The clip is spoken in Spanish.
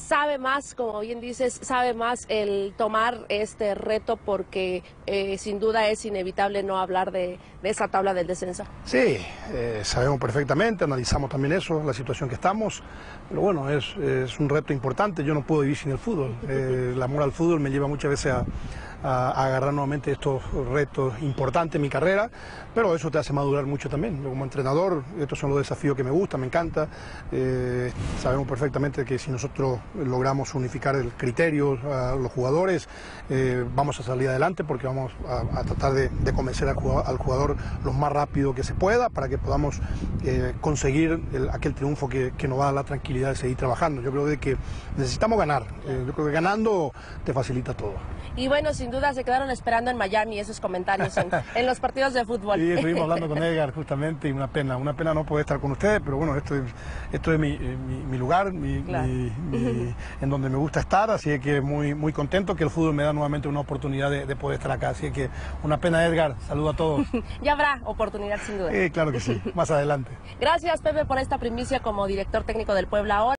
sabe más, como bien dices, sabe más el tomar este reto porque sin duda es inevitable no hablar de esa tabla del descenso. Sí, sabemos perfectamente, analizamos también eso, la situación que estamos, pero bueno, es un reto importante, yo no puedo vivir sin el fútbol, el amor al fútbol me lleva muchas veces a agarrar nuevamente estos retos importantes en mi carrera, pero eso te hace madurar mucho también. Yo como entrenador, estos son los desafíos que me gustan, me encanta. Sabemos perfectamente que si nosotros logramos unificar el criterio a los jugadores, vamos a salir adelante porque vamos a tratar de convencer al jugador lo más rápido que se pueda para que podamos conseguir aquel triunfo que nos va a dar la tranquilidad de seguir trabajando. Yo creo que necesitamos ganar, yo creo que ganando te facilita todo. Y bueno, sin duda se quedaron esperando en Miami esos comentarios en los partidos de fútbol. Sí, estuvimos hablando con Edgar justamente y una pena no poder estar con ustedes, pero bueno, esto es mi lugar, en donde me gusta estar, así que muy contento que el fútbol me da nuevamente una oportunidad de poder estar acá, así que una pena, Edgar, saludo a todos. Ya habrá oportunidad sin duda. Claro que sí, más adelante. Gracias, Pepe, por esta primicia como director técnico del Puebla ahora.